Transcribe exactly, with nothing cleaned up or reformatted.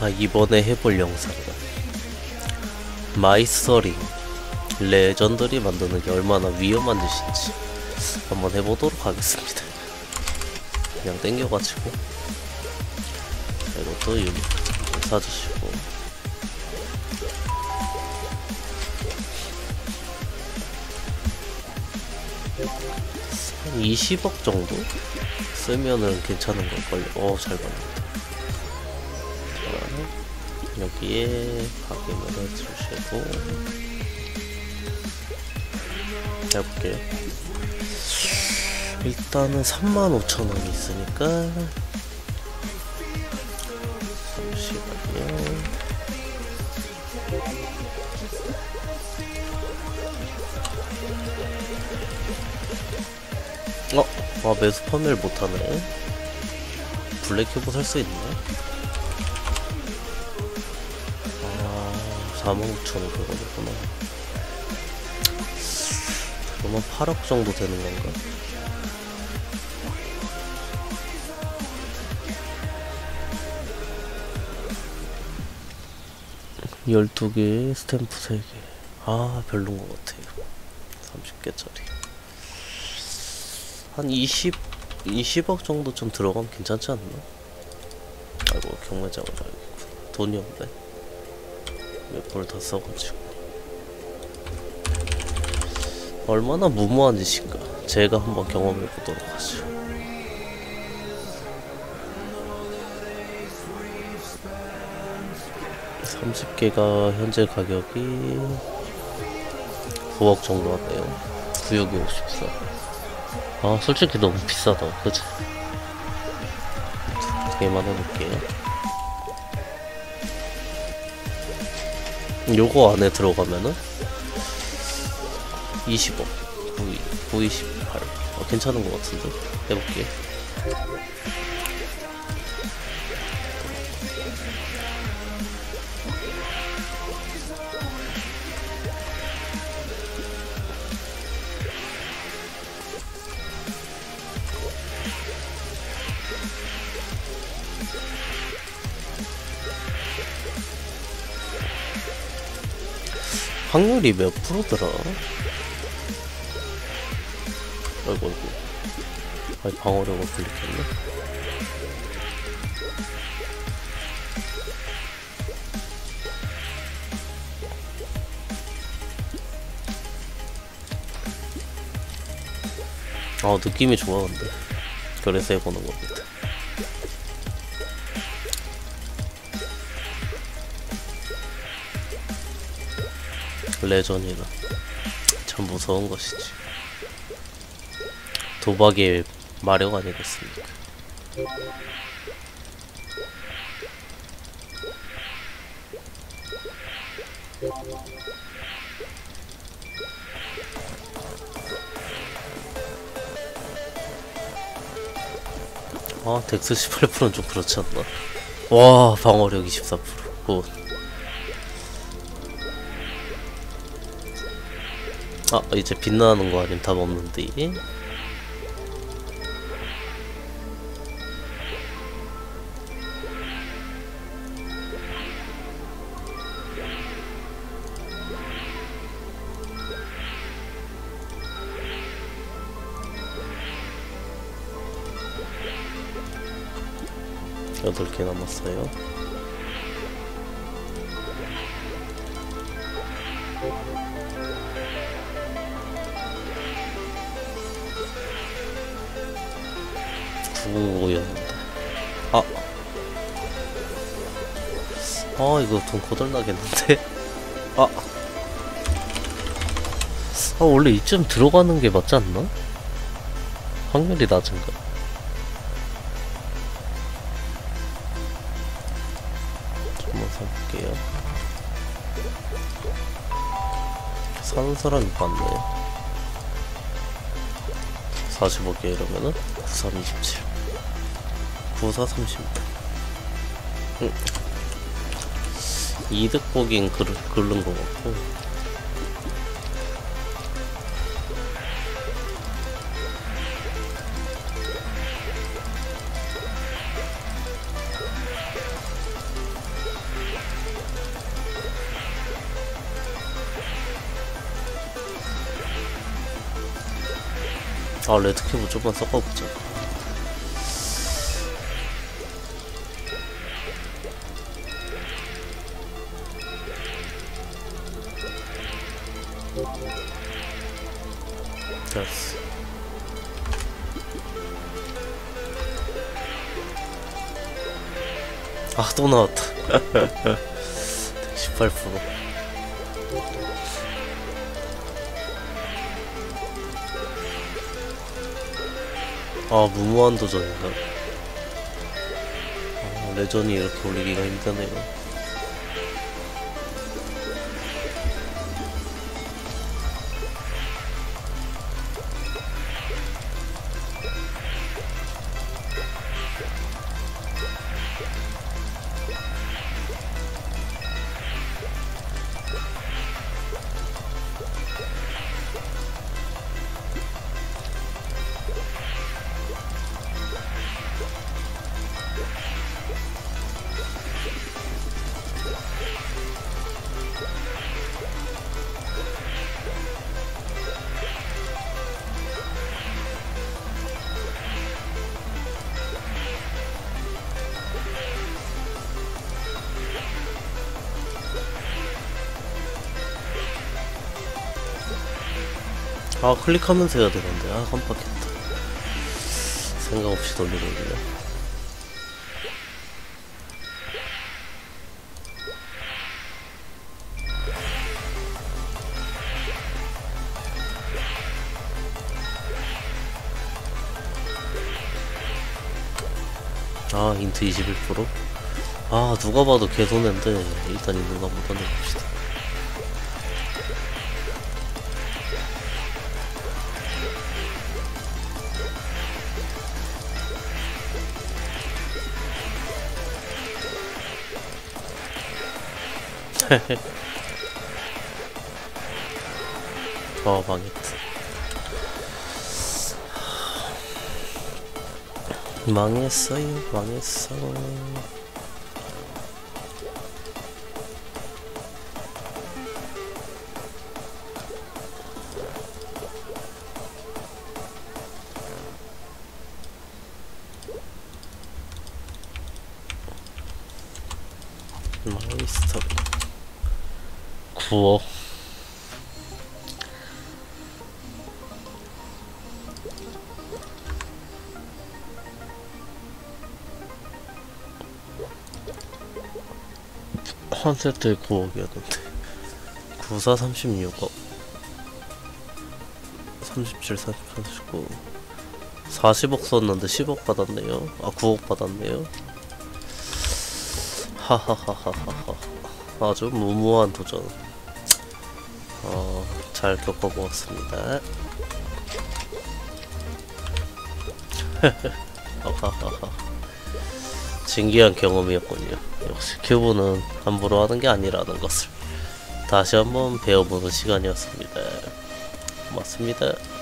제가 이번에 해볼 영상은 마이스터링 레전더리 만드는 게 얼마나 위험한 짓인지 한번 해보도록 하겠습니다. 그냥 땡겨가지고 이것도 유닛 좀 사주시고, 한 이십억 정도 쓰면은 괜찮은 걸걸요. 어, 잘 받는다. 자, 여기에 각인을 해주시고 해볼게요. 일단은 삼만 오천 원이 있으니까 잠시만요. 어? 아, 매수 판매를 못하네. 블랙큐브 살 수 있네. 아, 사만 오천 원 그거구나. 그러면 팔억 정도 되는 건가? 열두 개, 스탬프 세 개. 아, 별론 것 같아요. 삼십 개짜리. 한 이십, 이십억 정도 좀 들어가면 괜찮지 않나? 아이고, 경매장을 가야겠구나. 돈이 없네. 몇 벌 다 써가지고. 얼마나 무모한 짓인가. 제가 한번 경험해보도록 하죠. 삼십 개가 현재 가격이 구억 정도 왔네요. 구억이 오십사. 아, 솔직히 너무 비싸다. 그치? 두 개만 해볼게요. 요거 안에 들어가면은 이십억, 구 이십팔. 어, 괜찮은 것 같은데? 해볼게요. 확률이 몇 프로더라? 아이고, 아이고. 아니, 방어력을 클릭했네. 아, 느낌이 좋아, 근데. 그래서 해보는 겁니다. 레전이라 참 무서운 것이지. 도박의 마력 아니겠습니까? 아, 덱스 십팔 퍼센트는 좀 그렇지 않나? 와, 방어력 이십사 퍼센트. 굿. 아, 이제 빛나는 거 아님 답 없는데. 여덟 개 남았어요. 구였는데. 아, 아, 이거 돈 거덜나겠는데? 아, 아, 원래 이쯤 들어가는 게 맞지 않나? 확률이 낮은가? 좀만 사볼게요. 사는 사람이 많네. 사십오 개 이러면은 구삼 이십칠, 구사 삼십육. 응. 이득 보긴 그르, 그른 것 같고. 아 레드캡을 좀만 섞어보자. 됐어. 아 또 나왔다. 십팔 퍼센트. 아 무모한 도전인가? 아, 레전이 이렇게 올리기가 힘드네요. 아 클릭하면서 해야 되는데 아 깜빡했다. 생각 없이 돌리고 있네. 아 인트 이십일 퍼센트. 아 누가 봐도 개손해인데 일단 있는 거 한번 던져봅시다. 어 망했다. 망했어요 망했어. 마이스터리 구억. 한 세트에 구억이었는데 구사 삼십육억 삼십칠 사십 삼십구 사십억 썼는데 십억 받았네요. 아 구억 받았네요. 하하하하하하. 아주 무모한 도전. 어, 잘 겪어보았습니다. 신기한 경험이었군요. 역시 큐브는 함부로 하는 게 아니라는 것을 다시 한번 배워보는 시간이었습니다. 고맙습니다.